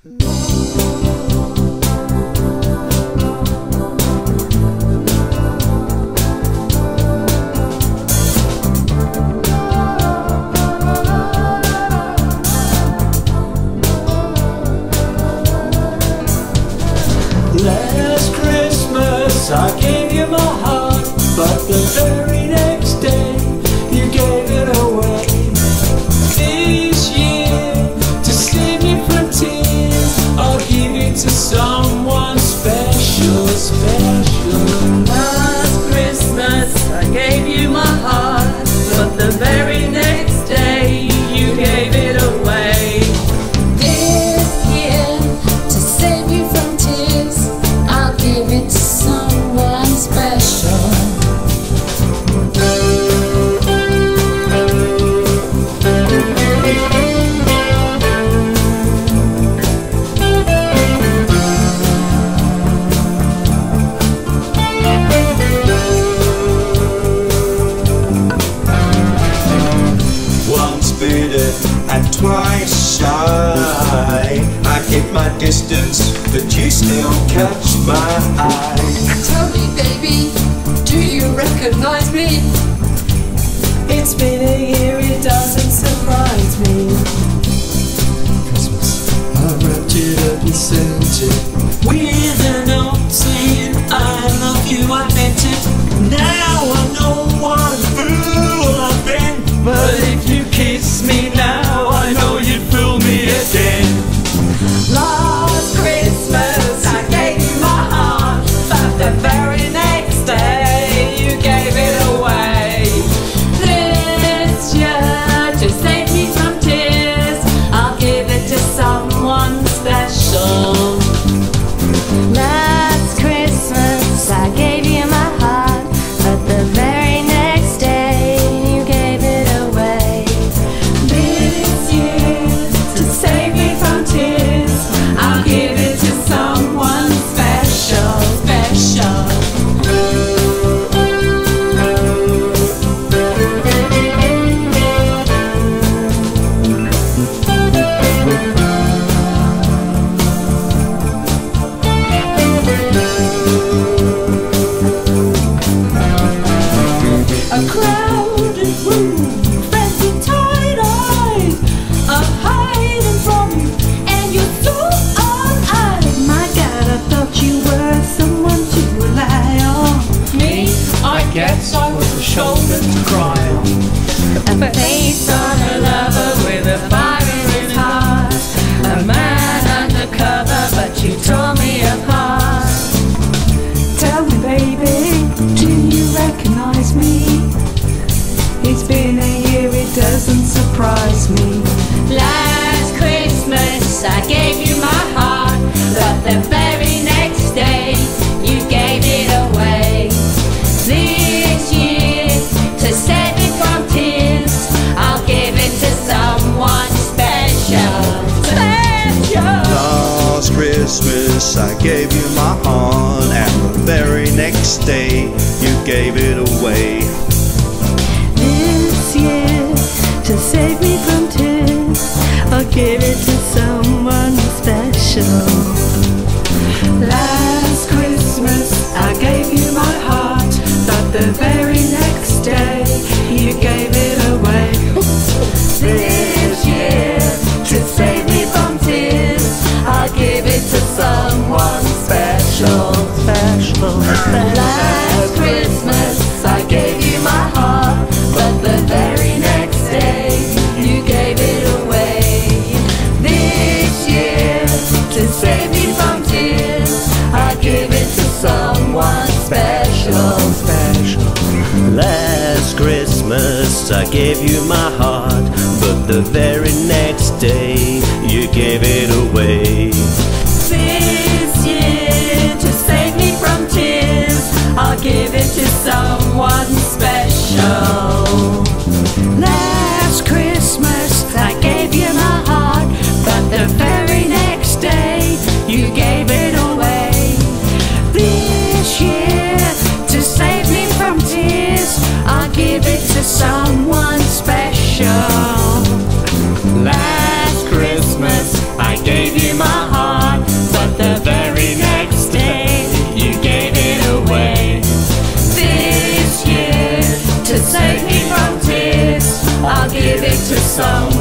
Last Christmas I gave you my heart, but the very next day you gave it away. This year, to save me from tears, I'll give it to someone special, special. Last Christmas I gave you my heart, but the very next day you gave it away. This year, to save you from tears, I'll give it to someone special. Once bitten and twice shy, I keep my distance, but you still catch my eye. Tell me, baby, do you recognize me? It's been a year, it doesn't surprise me. Christmas, I wrapped it up and sent it with a note saying I love you, I meant it. Now I know what a fool I've been, but if you kiss me now, I know you'd fool me again. Last Christmas I gave you my heart, but the very next day you gave it away. This year, to save me from tears, I'll give it to someone special. Last Christmas I gave you my heart, but the very next day you gave it away. This year, to save me from tears, I'll give it to someone special, special. A crowded room, fancy tight-eyed, I'm hiding from you, and you're so uneyed. My God, I thought you were someone to rely on. Me, I guess I was a shoulder to cry on. A face on a lover with a fire in his heart. A man undercover, but you tore me apart. Tell me, baby, do you recognize me? It's been a year, it doesn't surprise me. Last Christmas I gave you my heart, but the very next day you gave it away. This year, to save me from tears, I'll give it to someone special, special. Last Christmas I gave you my heart, and the very next day you gave it away. This year, to save me from tears, I'll give it to someone special. Last Christmas I gave you my heart, but the very next day you gave it away. This year, to save me from tears, I'll give it to someone special, special, special. Last Christmas I gave you my heart, but the very next day you gave it away. This year, to save me from tears, I'll give it to someone special, special. Last Christmas I gave you my heart, but the very next day you gave it away. This year, to save me from tears, I'll give it to someone special. Last Christmas I gave you my heart, but the very next day you gave it away. This year, to save me from tears, I'll give it to someone special. Last Christmas I someone